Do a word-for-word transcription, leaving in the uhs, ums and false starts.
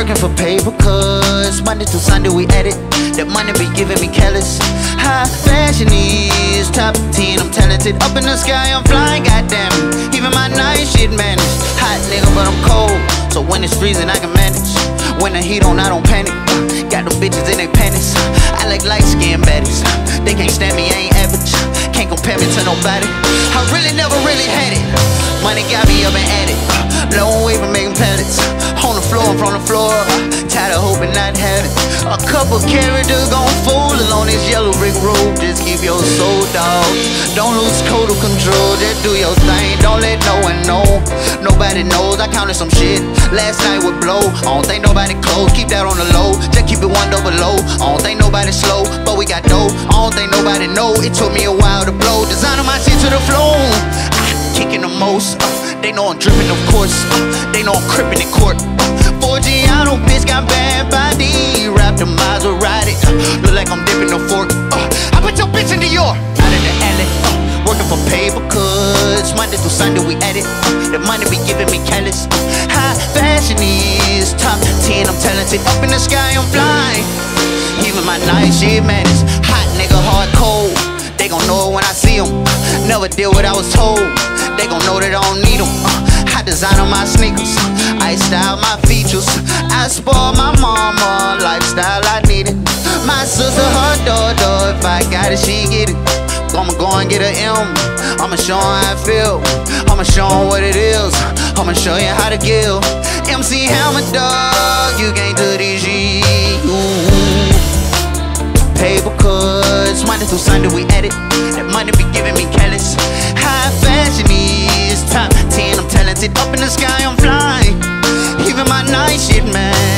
Working for paper, cause Monday to Sunday we edit. That money be giving me careless. High fashion is top ten, I'm talented. Up in the sky, I'm flying, goddamn it. Even my night shit managed. Hot nigga, but I'm cold, so when it's freezing, I can manage. When the heat on, I don't panic. Got them bitches in they panties. I like light-skinned baddies. They can't stand me, I ain't average. Can't compare me to nobody. I really never really had it. Money got me up and at it. Long way from making pallets. On the floor, I'm from the floor. Tired of hoping not having. A couple characters gon' fool along this yellow brick road. Just keep your soul, dog. Don't lose total control. Just do your thing. Don't let no one know. Nobody knows. I counted some shit. Last night would blow. I don't think nobody close. Keep that on the low. Just keep it one double low. I don't think nobody slow, but we got dough. I don't think nobody know. It took me a while to blow. Designing my shit to the floor. Kicking the most, uh, they know I'm dripping, of course. uh, They know I'm crippin' in court. uh, Forgiano, bitch, got bad body. Rap the Maserati, uh, look like I'm dipping the fork. uh, I put your bitch in New York, out of the alley. uh, Working for paper, cause Monday through Sunday we edit. uh, The money be giving me careless. uh, High fashion is top ten, I'm talented. Up in the sky, I'm flying. Even my night shit, man, it's hot nigga, hard cold. They gon' know it when I see them. uh, Never did what I was told. They gon' know that I don't need them. uh, I design on my sneakers. uh, I style my features. I spoil my mama lifestyle, I need it. My sister, her daughter, if I got it, she get it. I'ma go and get a M. I'ma show 'em how I feel. I'ma show 'em what it is. I'ma show you how to give. M C Hammer, dog, you can't do this shit. Ooh. Paper cuts, Monday through Sunday we edit. That money be giving me careless. High fashion is top ten, I'm talented. Up in the sky, I'm flying. Even my night shit, man.